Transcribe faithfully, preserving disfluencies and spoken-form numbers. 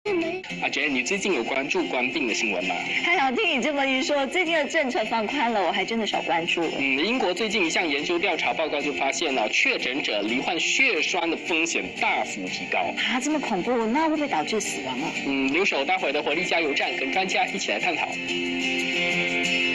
阿娟，你最近有关注官病的新闻吗？ 还好，听你这么一说，最近的政策放宽了，我还真的少关注了。 嗯，英国最近一项研究调查报告就发现了，确诊者罹患血栓的风险大幅提高。 啊，这么恐怖，那会不会导致死亡啊？ 嗯，留守待会的活力加油站，跟专家一起来探讨。